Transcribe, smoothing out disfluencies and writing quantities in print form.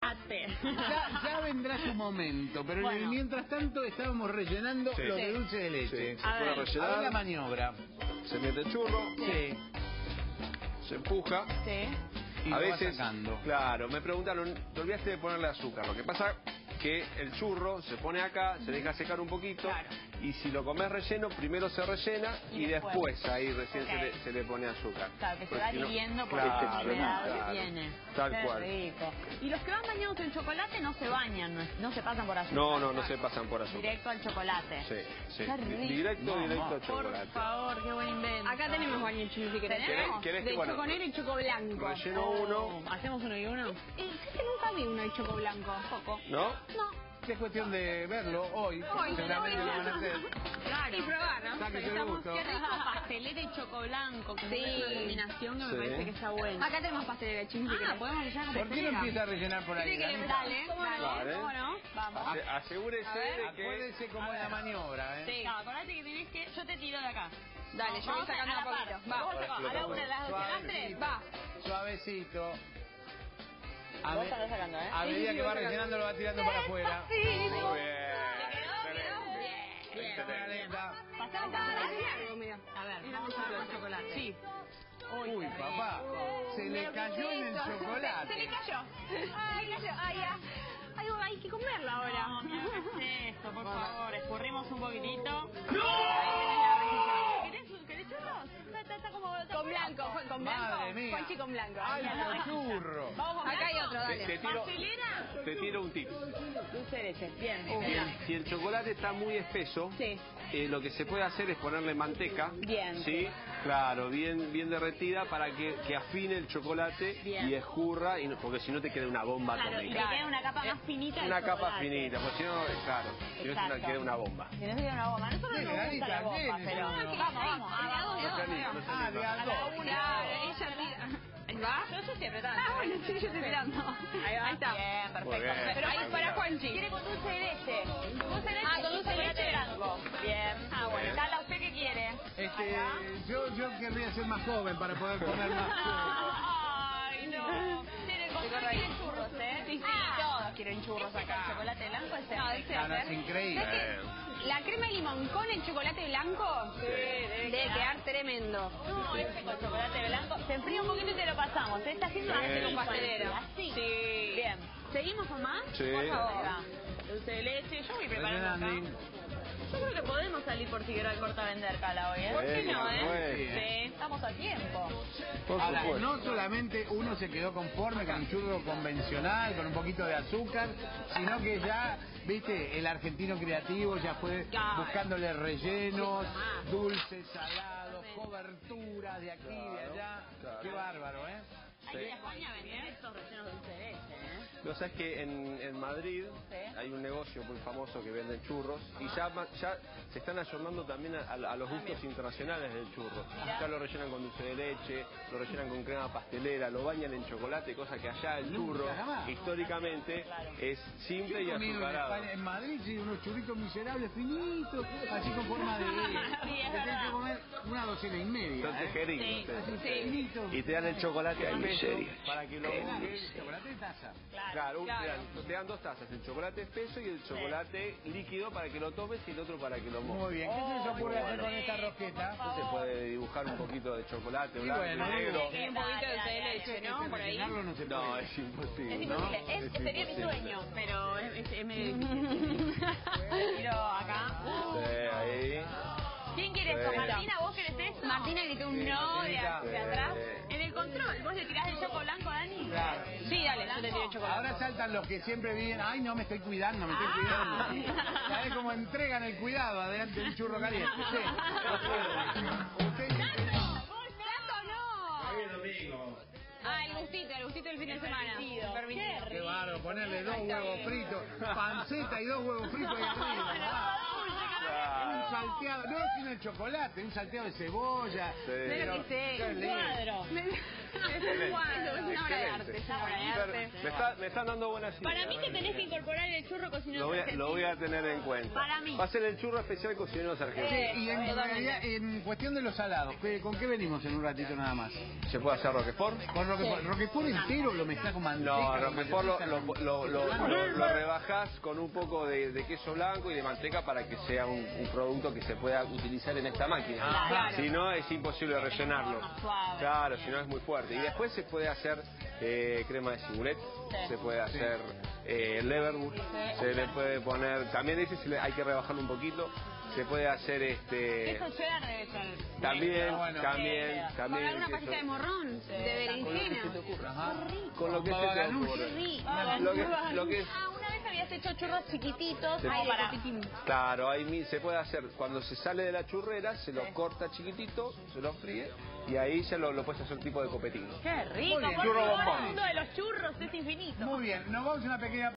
chocolate. Ya vendrá su momento, pero Bueno. mientras tanto estábamos rellenando Sí. los de dulce de leche. Sí, se puede rellenar. A ver la maniobra. Se mete el churro, Sí. se empuja. Sí. Y A lo va veces, sacando. claro, me preguntaron, te olvidaste de ponerle azúcar. Lo que pasa que el churro se pone acá, se deja secar un poquito, Claro. y si lo comes relleno, primero se rellena Y y después. después ahí recién Ok. se le pone azúcar. Claro, que se Porque va si no- diluyendo por claro, la humedad claro, que tiene. Tal Qué cual. rico. Y los que van bañados en chocolate no se bañan, no se pasan por azúcar. No se pasan por azúcar. Directo al chocolate. Sí, sí. Qué rico. Directo al Por chocolate. favor, qué buen invento. Acá tenemos bañuchín si querés. ¿Tenemos? ¿Querés De que, bueno, choco negro y choco blanco. relleno uno, ¿Hacemos uno y uno? ¿Sabes que nunca vi uno de choco blanco? Poco. ¿no? No. Es cuestión de verlo hoy. Seguramente lo van a hacer. Claro. Y probar, ¿no? Sáquese el Estamos, gusto. qué rico, pastelera y choco blanco, que Sí. es una combinación que me Sí. parece que está buena. Acá tenemos pastelera, ching, si querés. podemos rellenar con ¿Por qué no pastelera. empieza a rellenar por ahí? Sí, que le- Danita? dale, ¿Cómo no? Vale. ¿Cómo no? Vamos. Asegúrese A ver, de que... Acuérdese cómo es la maniobra, ¿eh? Sí. No, acordate que tenés que... Yo te tiro de acá. Dale, yo voy Vamos sacando a la a poquito. par. Va. Vos sacás a la una, a las dos, a las tres. Va. Suavecito. A, Vos me- estás sacando, ¿eh? a medida que va rellenando lo va tirando para afuera. Muy bien. ¿Te quedó? Excelente. Bien. Excelente. Pasamos Es a largo, mira. A ver, vamos a ver el chocolate. Sí. Uy, papá, se le cayó en el Se le chocolate. cayó. Ay, cayó. Ay, ya. Ay, hay que comerlo ahora. No, mira, ¿qué es esto? Por favor, escurrimos un poquitito. ¿Querés churros? Está como... Con blanco, con Madre blanco. mía. Juanchi con blanco. Alto churro. Vamos con Acá hay blanco. otro, dale. Te tiro un tip. Dulce de leche. Bien, Si el chocolate está muy espeso, Sí. lo que se puede hacer es ponerle manteca. Bien. ¿Sí? Claro, bien derretida para que afine el chocolate Bien. y escurra, porque si no te queda una bomba Claro, y atómica. te queda una capa más finita. Una del capa chocolate. finita, porque si no, claro, si no Exacto. queda una bomba. Si no se queda una bomba. A nosotros Sí, no nos gusta la Danita, bomba, bien, pero... eso no. Vamos. No se anima, no se Ah, de anima. a dos. Claro, ella tira. ¿Va? Yo estoy apretando. Ah, bueno, sí, yo estoy mirando. Ahí va. Ahí está. Bien, perfecto. Muy bien. Pero ahí para Juanchi. ¿Quiere con dulce de leche? Dulce de leche. Ah, con dulce de leche. blanco. Bien. Ah, bueno. Bien. Tala, ¿usted qué quiere? Yo querría ser más joven para poder comer más. Ay, no. Quieren churros, ¿eh? Sí, todos quieren churros acá. ¿El chocolate blanco es No, dice No, no, es hacer. increíble. ¿Sabes qué? La crema de limón con el chocolate blanco debe quedar tremendo. No, este con chocolate blanco. Se enfría un poquito y te lo pasamos. Esta sí se hace con pastelero. Así. Sí. Bien. ¿Seguimos con más? Sí. Por favor. Ahí va. Dulce de leche. Yo voy preparando acá. Rellenando. Yo creo que podemos salir por Figueroa al corta-vender, Cala, hoy, ¿eh? ¿Por qué no, Sí, estamos a tiempo. Por Ahora, supuesto. no solamente uno se quedó conforme con un churro convencional, con un poquito de azúcar, sino que ya, viste, el argentino creativo ya fue Claro. buscándole rellenos, dulces, salados, coberturas de aquí y de allá. Claro. Qué bárbaro, ¿eh? Aquí en España vendían estos rellenos de dulce de leche, ¿eh? Lo sabes que en Madrid Sí. hay un negocio muy famoso que vende churros y ya se están ayornando también a los gustos internacionales del churro. Ya lo rellenan con dulce de leche, lo rellenan con crema pastelera, lo bañan en chocolate, cosa que allá el churro jamás. históricamente es simple y Yo he comido en azucarado. España, en Madrid, sí, unos churritos miserables, finitos, así con forma de... Sí, es que tienes verdad. que comer una docena y media, Son ¿eh? tejeritos, Sí, ustedes. Así finitos. Y te dan el chocolate espeso para que lo mojes. Chocolate de taza. Claro, te dan dos tazas, el chocolate espeso y el chocolate líquido para que lo tomes y el otro para que lo mojes. Muy bien, ¿qué se les ocurre qué hacer con esta rico, rosqueta? Se puede dibujar un poquito de chocolate blanco bueno, y negro. Y un poquito de dulce de leche, ¿no? Por ahí. Rellenarlo no se No, puede. es imposible. Es ¿no? imposible. Es Sería mi imposible. sueño, pero es medio difícil. Tiro acá. Sí, ahí. ¿Quién quiere esto? Sí. Martina, ¿vos querés esto? Martina gritó un no de atrás. Sí. En el control, ¿vos le tirás el choco blanco, Dani? Claro. Sí, dale, yo te tiro el chocolate. Ahora saltan los que siempre viven, ay no, me estoy cuidando, me estoy cuidando. ¿Sabés cómo entregan el cuidado adelante de un churro caliente? Sí. Usted... ¡Tanto no! Hoy es domingo. Ah, el gustito del fin de semana. Permitido. Qué bárbaro, ponerle 2 huevos fritos, panceta y 2 huevos fritos ahí arriba. Un salteado, no sin el chocolate, un salteado de cebolla. Sí. Mira lo que sé, Qué un lindo. cuadro. Excelente. Es una obra de arte, es una obra de arte. Me están dando buenas ideas. Para mí que tenés que incorporar el churro cocinado Lo voy a tener en cuenta. Para mí. Va a ser el churro especial cocineros argentinos. Y en realidad, en cuestión de los salados, ¿con qué venimos en un ratito nada más? ¿Se puede hacer roquefort? Con Roquefort entero lo mezclás con manteca. No, con Roquefort mayonesa, lo rebajás con un poco de queso blanco y de manteca para que sea un producto que se pueda utilizar en esta máquina. Claro. Si no, es imposible rellenarlo. Claro, si no es muy fuerte. Y después se puede hacer crema de cibulet, se puede hacer leverwood, se le puede poner, también ese hay que rebajarlo un poquito. Se puede hacer Queso cheddar debe ser. también. Pagar una pasita de morrón, de berenjena. Con lo que se te ocurra. Lo que es, Una vez habías hecho churros chiquititos. Sí. Para... claro, ahí se puede hacer, cuando se sale de la churrera, se lo corta chiquitito, se lo fríe y ahí ya lo puedes hacer tipo de copetín. ¡Qué rico! Muy bien. Porque Churro el bombón. mundo de los churros es infinito. Muy bien, nos vamos a una pequeña